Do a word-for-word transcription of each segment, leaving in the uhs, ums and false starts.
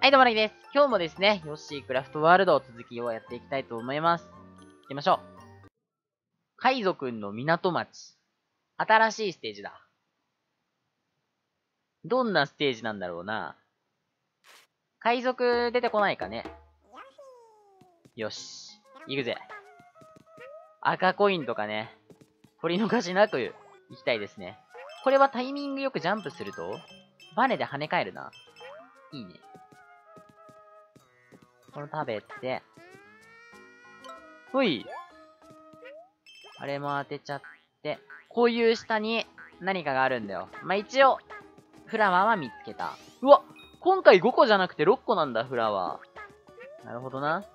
はい、どうもなぎです。今日もですね、ヨッシークラフトワールド続きをやっていきたいと思います。行きましょう。海賊の港町。新しいステージだ。どんなステージなんだろうな。海賊出てこないかね。よし。行くぜ。赤コインとかね、取り逃しなく行きたいですね。これはタイミングよくジャンプすると、バネで跳ね返るな。いいね。これ食べて、ほい。あれも当てちゃって、こういう下に何かがあるんだよ。まあ、一応、フラワーは見つけた。うわ、今回ごこじゃなくてろっこなんだ、フラワー。なるほどな。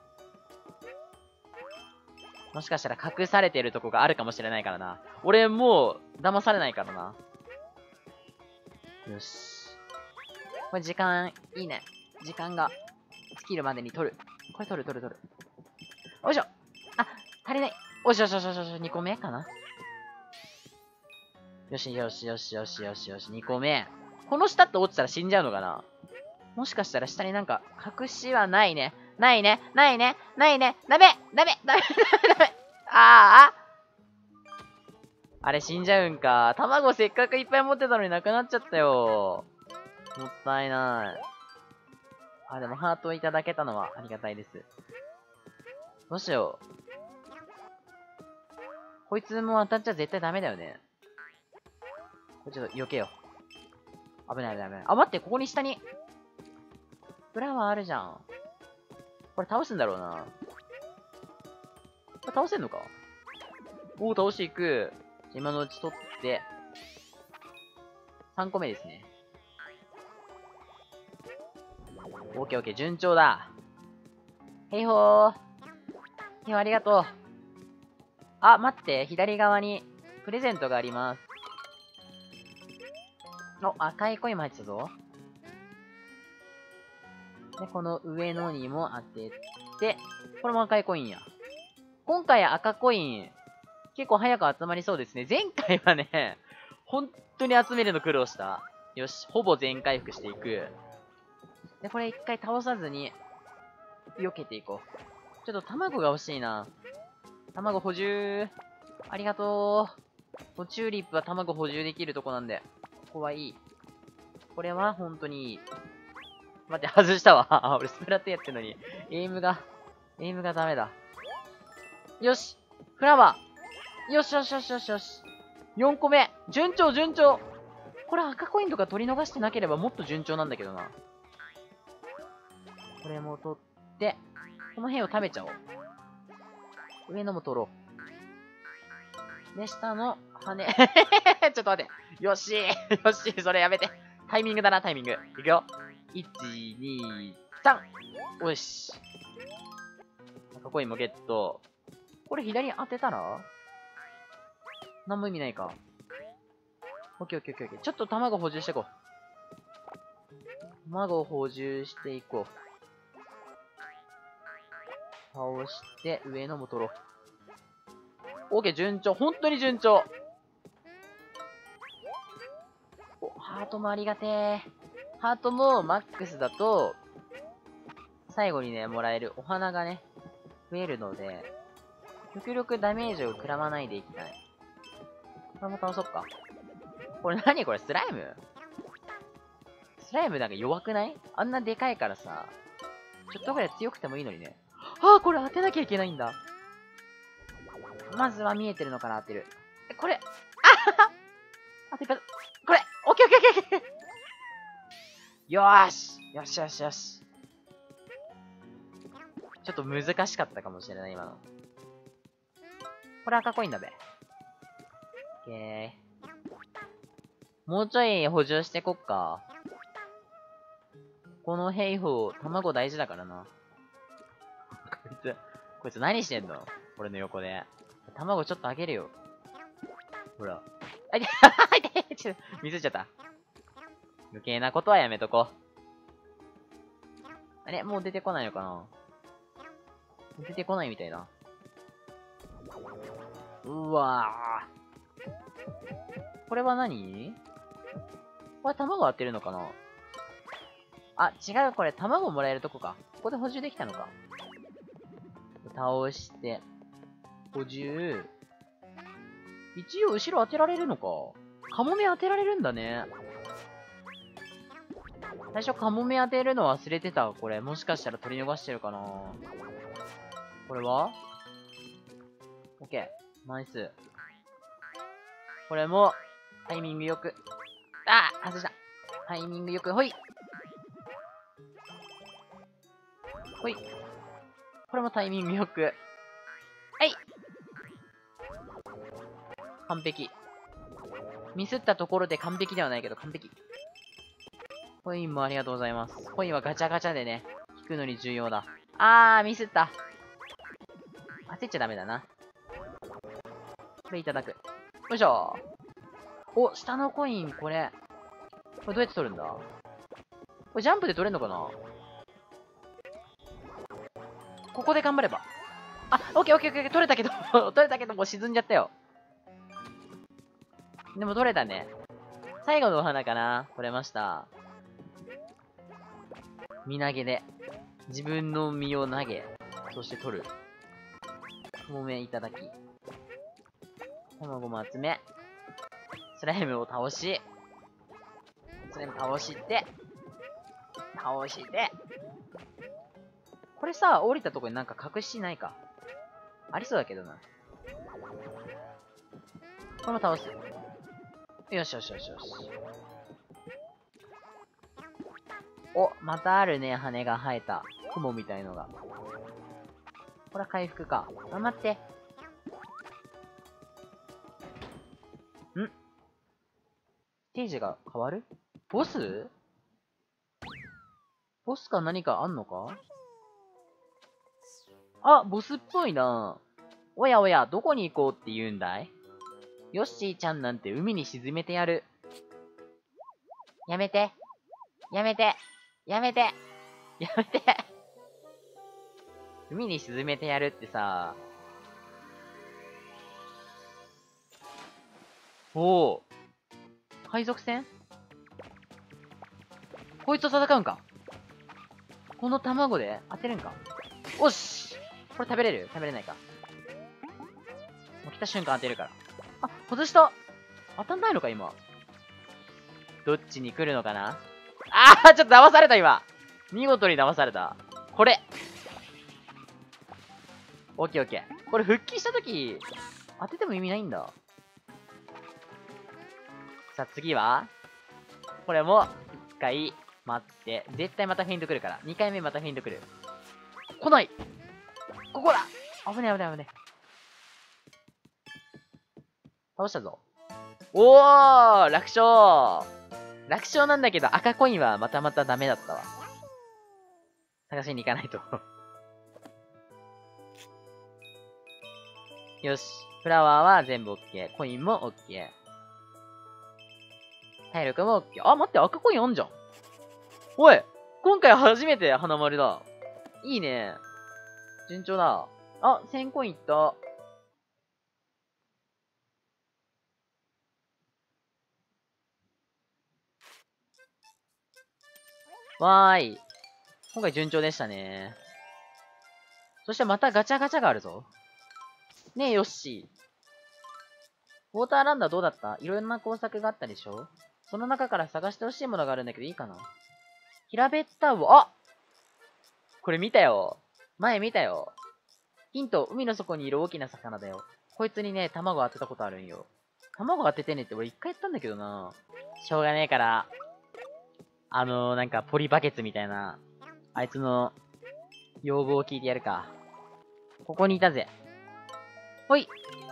もしかしたら隠されてるとこがあるかもしれないからな。俺もう、騙されないからな。よし。これ時間、いいね。時間が、尽きるまでに取る。これ取る取る取る。よいしょ。あ、足りない。よしよしよしよしよし、にこめかな。よしよしよしよしよしよし、にこめ。この下って落ちたら死んじゃうのかな。もしかしたら下になんか、隠しはないね。ないね。ないね。ないね。ダメダメダメダメダメあああれ死んじゃうんか。卵せっかくいっぱい持ってたのになくなっちゃったよ。もったいない。あ、でもハートをいただけたのはありがたいです。どうしよう。こいつも当たっちゃ絶対ダメだよね。これちょっと避けよう。危ない危ない危ない。あ、待って、ここに下に。フラワーあるじゃん。これ倒すんだろうな。これ倒せんのか。おお、倒していく。今のうち取って。さんこめですね。オッケーオッケー、順調だ。へいほー。へいほー、ありがとう。あ、待って、左側にプレゼントがあります。お、赤いコインも入ってたぞ。で、この上のにも当てて、これも赤いコインや。今回赤コイン、結構早く集まりそうですね。前回はね、本当に集めるの苦労した。よし、ほぼ全回復していく。で、これ一回倒さずに、避けていこう。ちょっと卵が欲しいな。卵補充。ありがとう。チューリップは卵補充できるとこなんで。ここはいい。これは本当にいい。待って、外したわ。俺スプラトゥーンやってんのに。エイムが、エイムがダメだ。よしフラワーよしよしよしよしよし。よんこめ順調順調。これ赤コインとか取り逃してなければもっと順調なんだけどな。これも取って、この辺を食べちゃおう。上のも取ろう。で、下の羽。ちょっと待って。よしよしそれやめて。タイミングだな、タイミング。いくよ。いち、に、さん。よし。赤コインもゲット。これ左に当てたら何も意味ないか。オッケーオッケーオッケーオッケー。ちょっと卵補充していこう。卵を補充していこう。倒して、上のも取ろう。オッケー、順調。本当に順調。お、ハートもありがてー。ハートもマックスだと、最後にね、もらえるお花がね、増えるので、極力ダメージを食らわないでいきたい。これも倒そっか。これ何これスライムスライムなんか弱くない？あんなでかいからさ、ちょっとぐらい強くてもいいのにね。ああ、これ当てなきゃいけないんだ。まずは見えてるのから当てる。え、これ、あはは当てた。これ、オッケーオッケーオッケーオッケー。よーしよしよしよし。ちょっと難しかったかもしれない、今の。これ赤コインだべ。オッケー。もうちょい補充してこっか。このヘイホー、卵大事だからな。こいつ、こいつ何してんの？俺の横で。卵ちょっとあげるよ。ほら。あいて、あいて、ちょっと、ミスっちゃった。余計なことはやめとこう。あれもう出てこないのかな？出てこないみたいな。うわぁ。これは何？これ卵当てるのかな？ あ、違う、これ、卵もらえるとこか。ここで補充できたのか。倒して、補充。一応、後ろ当てられるのか。カモメ当てられるんだね。最初、カモメ当てるの忘れてた。これ、もしかしたら取り逃してるかな。これは ?OK。ナイス。これも、タイミングよく。あー外した。タイミングよく、ほい。ほい。これもタイミングよく。はい。完璧。ミスったところで完璧ではないけど、完璧。コインもありがとうございます。コインはガチャガチャでね、引くのに重要だ。あー、ミスった。焦っちゃダメだな。これいただく。よいしょ。お、下のコイン、これ。これどうやって取るんだ？これジャンプで取れんのかな？ここで頑張れば。あ、オッケーオッケーオッケー、取れたけど、取れたけどもう沈んじゃったよ。でも取れたね。最後のお花かな？取れました。身投げで。自分の身を投げ、そして取る。もめいただき。卵も集め。スライムを倒し。スライム倒して。倒して。これさ、降りたとこになんか隠しないか。ありそうだけどな。これも倒す。よしよしよしよし。お、またあるね、羽が生えた。雲みたいのが。これは回復か。頑張って。ん？ステージが変わる？ボス？ボスか何かあんのか？あ、ボスっぽいな。おやおや、どこに行こうって言うんだい？ヨッシーちゃんなんて海に沈めてやる。やめて。やめて。やめて。やめて。海に沈めてやるってさ。おお。海賊船？こいつと戦うんか？この卵で当てるんか？おし！これ食べれる？食べれないか。もう来た瞬間当てるから。あ、外した！当たんないのか、今。どっちに来るのかな？あー、ちょっと騙された、今。見事に騙された。これ。オッケーオッケー。これ復帰したとき、当てても意味ないんだ。さあ、次はこれも、一回、待って。絶対またフェイント来るから。二回目またフェイント来る。来ない！ここだ！危ね危ね危ね。倒したぞ。おー！楽勝！楽勝なんだけど赤コインはまたまたダメだったわ。探しに行かないと。よし。フラワーは全部 OK。コインも OK。体力も OK。あ、待って、赤コインあんじゃん。おい！今回初めて花丸だ。いいね。順調だ。あ、せんコインいった。わーい。今回順調でしたね。そしてまたガチャガチャがあるぞ。ねえ、ヨッシー。ウォーターランドはどうだった？いろんな工作があったでしょ？その中から探してほしいものがあるんだけどいいかな？平べった魚。あ！これ見たよ。前見たよ。ヒント、海の底にいる大きな魚だよ。こいつにね、卵当てたことあるんよ。卵当ててねって俺一回やったんだけどな。しょうがねえから。あのー、なんかポリバケツみたいな、あいつの要望を聞いてやるか。ここにいたぜ。ほい。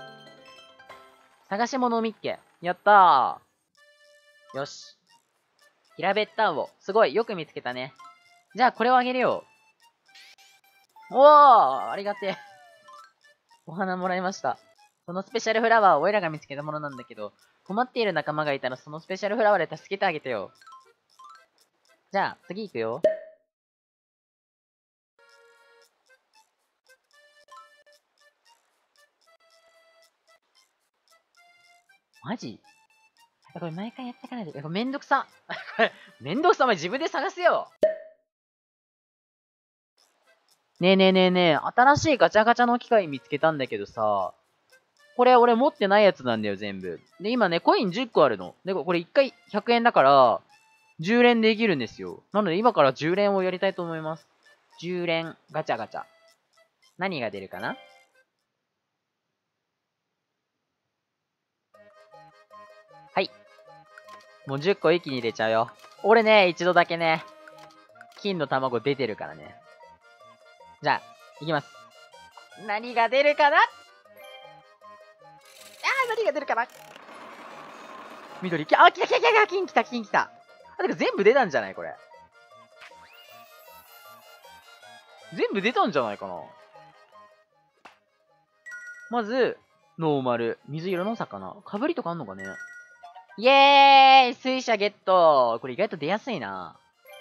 探し物を見っけ。やったー。よし。平べった魚。すごい。よく見つけたね。じゃあこれをあげるよ。おー！ありがてえ。お花もらいました。そのスペシャルフラワーはオイラが見つけたものなんだけど、困っている仲間がいたらそのスペシャルフラワーで助けてあげてよ。じゃあ、次行くよ。マジ？これ毎回やってかないで。これめんどくさ。めんどくさ。お前自分で探すよ。 ねえねえねえねえ、新しいガチャガチャの機械見つけたんだけどさ、これ俺持ってないやつなんだよ、全部。で、今ね、コインじゅっこあるの。で、これいっかいひゃくえんだから、じゅう連できるんですよ。なので今からじゅう連をやりたいと思います。じゅう連、ガチャガチャ。何が出るかな？はい。もうじゅっこ一気に入れちゃうよ。俺ね、一度だけね、金の卵出てるからね。じゃあ、いきます。何が出るかな？あー、何が出るかな？緑、きあ、来た来た来た、金来た、金来た。あ、てか全部出たんじゃないこれ。全部出たんじゃないかな。まず、ノーマル。水色の魚。かぶりとかあんのかね？イエーイ水車ゲット。これ意外と出やすいな。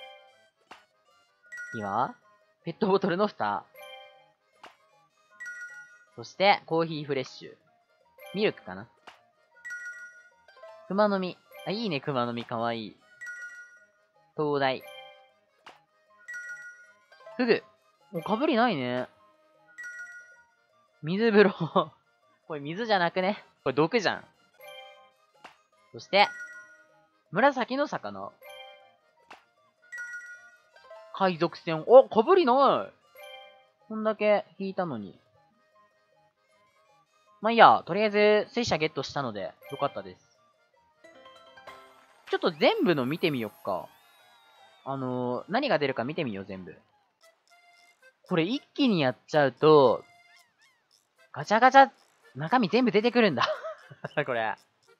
次は、ペットボトルの蓋。そして、コーヒーフレッシュ。ミルクかな。熊の実。あ、いいね、熊の実。かわいい。灯台。フグ。もうかぶりないね。水風呂。これ水じゃなくね？これ毒じゃん。そして、紫の魚。海賊船。お、かぶりない。こんだけ引いたのに。まあいいや、とりあえず、水車ゲットしたので、よかったです。ちょっと全部の見てみよっか。あのー、何が出るか見てみよう、全部。これ一気にやっちゃうと、ガチャガチャ、中身全部出てくるんだ。これ。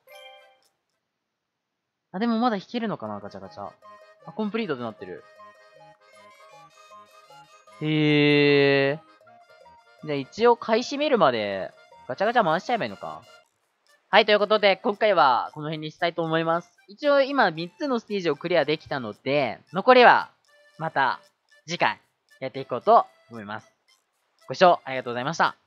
あ、でもまだ引けるのかな、ガチャガチャ。あ、コンプリートとなってる。へえ。じゃあ一応買い占めるまで、ガチャガチャ回しちゃえばいいのか。はい、ということで、今回はこの辺にしたいと思います。一応今みっつのステージをクリアできたので、残りは、また、次回、やっていこうと思います。ご視聴ありがとうございました。